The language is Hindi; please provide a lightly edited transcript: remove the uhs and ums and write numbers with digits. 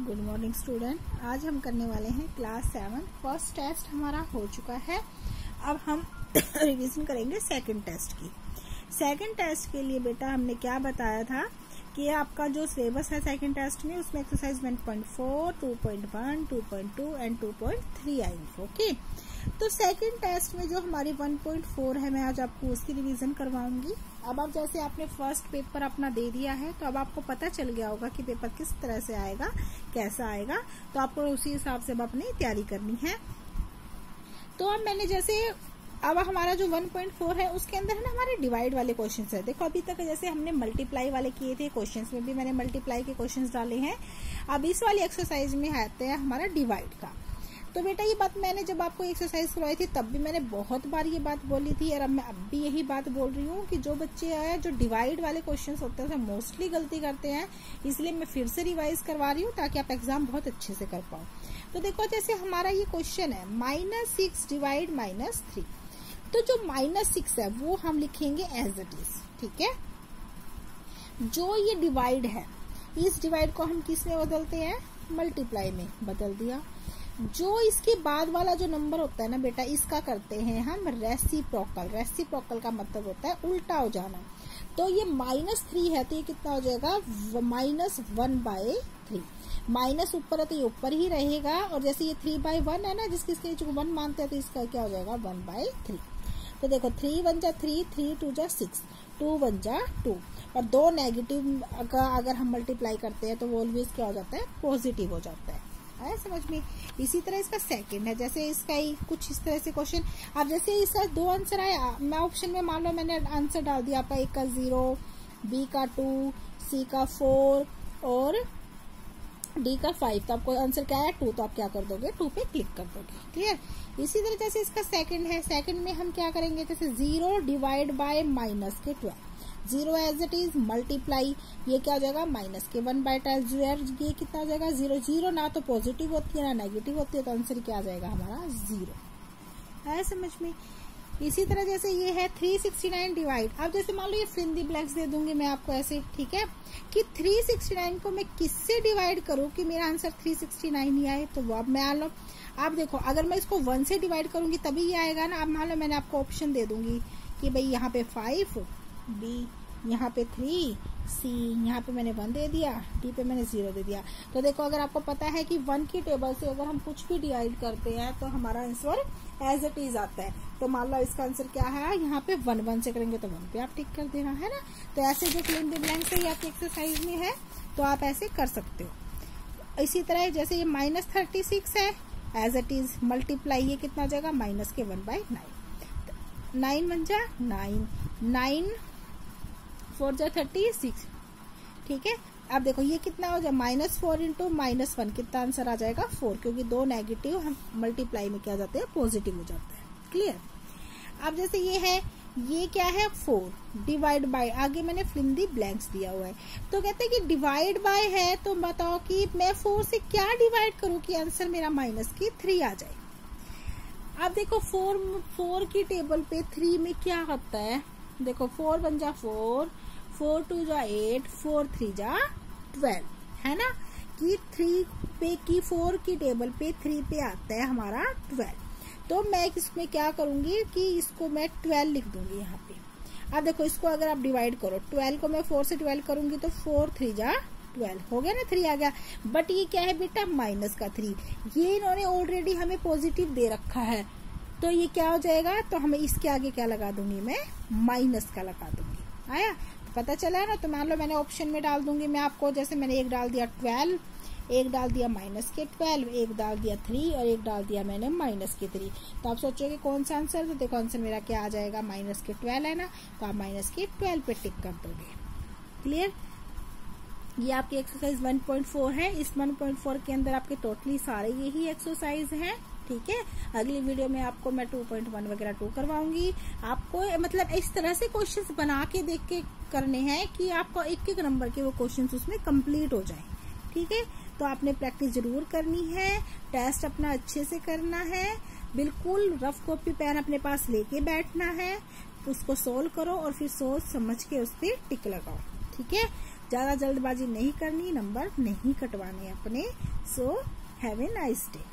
Good morning student. आज हम करने वाले हैं क्लास 7 फर्स्ट टेस्ट हमारा हो चुका है। अब हम रिवीजन करेंगे सेकंड टेस्ट की। सेकंड टेस्ट के लिए बेटा हमने क्या बताया था कि आपका जो सिलेबस है सेकंड टेस्ट में उसमें एक्सरसाइज 1.4, 2.1, 2.2 एंड 2.3 आएंगे। ओके, तो सेकंड टेस्ट में जो हमारी 1.4 है मैं आज आपको उसकी रिवीजन करवाऊंगी। अब आप जैसे आपने फर्स्ट पेपर अपना दे दिया है तो अब आपको पता चल गया होगा कि पेपर किस तरह से आएगा, कैसा आएगा, तो आपको उसी हिसाब से अब अपनी तैयारी करनी है। तो अब मैंने जैसे अब हमारा जो 1.4 है उसके अंदर है ना हमारे डिवाइड वाले क्वेश्चंस है। देखो अभी तक जैसे हमने मल्टीप्लाई वाले किए थे, क्वेश्चंस में भी मैंने मल्टीप्लाई के क्वेश्चंस डाले हैं। अब इस वाली एक्सरसाइज में आते हैं हमारा डिवाइड का। तो बेटा ये बात मैंने जब आपको एक्सरसाइज करवाई थी तब भी मैंने बहुत बार ये बात बोली थी और अब मैं अब भी यही बात बोल रही हूँ कि जो बच्चे हैं जो डिवाइड वाले क्वेश्चंस होते हैं मोस्टली गलती करते हैं, इसलिए मैं फिर से रिवाइज करवा रही हूँ ताकि आप एग्जाम बहुत अच्छे से कर पाओ। तो देखो जैसे हमारा ये क्वेश्चन है -6 डिवाइड -3, तो जो -6 है वो हम लिखेंगे एज इट इज। ठीक है, जो ये डिवाइड है इस डिवाइड को हम किस में बदलते हैं, मल्टीप्लाई में बदल दिया। जो इसके बाद वाला जो नंबर होता है ना बेटा इसका करते हैं हम रेसिप्रोकल। रेसिप्रोकल का मतलब होता है उल्टा हो जाना। तो ये -3 है तो ये कितना हो जाएगा -1/3। माइनस ऊपर है तो ये ऊपर ही रहेगा और जैसे ये 3/1 है ना जिसकी 1 मानते हैं तो इसका क्या हो जाएगा 1/3। तो देखो 3 1 जा 3, 3 2 जा 6, 2 1 जा 2 और दो नेगेटिव अगर हम मल्टीप्लाई करते हैं तो वो ऑलवेज क्या हो जाता है, पॉजिटिव हो जाता है। आया समझ में। इसी तरह इसका सेकंड है, जैसे इसका ही कुछ इस तरह से क्वेश्चन। अब जैसे इसका 2 आंसर आया, मैं ऑप्शन में मान लो मैंने आंसर डाल दिया आपका ए का 0, बी का 2, सी का 4 और डी का 5, तो आपको आंसर क्या है 2, तो आप क्या कर दोगे 2 पे क्लिक कर दोगे। क्लियर। इसी तरह जैसे इसका सेकंड है, सेकंड में हम क्या करेंगे, जैसे 0 divide by -12, 0 as it is multiply, ये क्या हो जाएगा -1/12। ये कितना हो जाएगा 0 0, ना तो पॉजिटिव होती है ना नेगेटिव होती है, तो आंसर क्या आ जाएगा हमारा 0। है समझ में। इसी तरह जैसे ये है 369 डिवाइड। अब जैसे मान लो ये फिल इन द ब्लैंक्स दे दूंगी मैं आपको ऐसे, ठीक है, कि 369 को मैं किससे डिवाइड करूं कि मेरा आंसर 369 ही आए। तो वो अब मैं लो आप देखो अगर मैं इसको 1 से डिवाइड करूंगी तभी ये आएगा ना। अब मान लो मैंने आपको ऑप्शन दे दूंगी कि भाई यहाँ पे 5, बी यहाँ पे 3, सी यहाँ पे मैंने 1 दे दिया, डी पे मैंने 0 दे दिया। तो देखो अगर आपको पता है कि 1 की टेबल से अगर हम कुछ भी डिवाइड करते हैं तो हमारा आंसर एज इट इज आता है। तो मान लो इसका आंसर क्या है, यहाँ पे 1 से करेंगे तो 1 पे आप टिक कर देना है ना। तो ऐसे जो फिल इन द ब्लैंक से ही आपकी एक्सरसाइज में है तो आप ऐसे कर सकते हो। इसी तरह जैसे ये -36 है एज इट इज मल्टीप्लाई, ये कितना हो जाएगा -1/9, 9 1 जा 9, 9 4 जा 36। ठीक है, अब देखो ये कितना हो जाए -4 इंटू -1, कितना आंसर आ जाएगा 4, क्योंकि दो नेगेटिव हम मल्टीप्लाई में क्या जाते हैं पॉजिटिव हो जाता है। क्लियर। अब जैसे ये है, ये क्या है 4 डिवाइड बाय, आगे मैंने फिल इन द ब्लैंक्स दिया हुआ है। तो कहते हैं कि डिवाइड बाय है तो बताओ कि मैं 4 से क्या डिवाइड करूं कि आंसर मेरा -3 आ जाए। अब देखो 4 की टेबल पे 3 में क्या होता है, देखो 4 1 जा 4, 4 2 जा 8, 4 3 जा 12, है ना, कि 3 पे की 4 की टेबल पे 3 पे आता है हमारा 12। तो मैं इसमें क्या करूंगी कि इसको मैं 12 लिख दूंगी यहाँ पे। अब देखो इसको अगर आप डिवाइड करो, 12 को मैं 4 से 12 करूंगी तो 4 3 जा 12 हो गया ना, 3 आ गया। बट ये क्या है बेटा -3, ये इन्होंने ऑलरेडी हमें पॉजिटिव दे रखा है तो ये क्या हो जाएगा, तो हमें इसके आगे क्या लगा दूंगी मैं माइनस का लगा दूंगी। आया तो पता चला है ना। तो मान लो मैंने ऑप्शन में डाल दूंगी मैं आपको, जैसे मैंने एक डाल दिया 12, एक डाल दिया -12, एक डाल दिया 3 और एक डाल दिया मैंने -3। तो आप सोचोगे कौन सा आंसर, तो देखो आंसर मेरा क्या आ जाएगा -12 है ना, तो आप -12 पे टिक कर दोगे। क्लियर। ये आपकी एक्सरसाइज 1.4 है। इस 1.4 के अंदर आपके टोटली सारे यही एक्सरसाइज हैं। ठीक है, अगली वीडियो में आपको मैं 2.1 वगैरह 2 करवाऊंगी। आपको मतलब इस तरह से क्वेश्चंस बना के देख के करने हैं कि आपको एक एक नंबर के वो क्वेश्चंस उसमें कंप्लीट हो जाएं। ठीक है, तो आपने प्रैक्टिस जरूर करनी है, टेस्ट अपना अच्छे से करना है, बिल्कुल रफ कॉपी पेन अपने पास लेके बैठना है, उसको सोल्व करो और फिर सोच समझ के उस पर टिक लगाओ। ठीक है, ज्यादा जल्दबाजी नहीं करनी, नंबर नहीं कटवाने अपने। So have a nice day.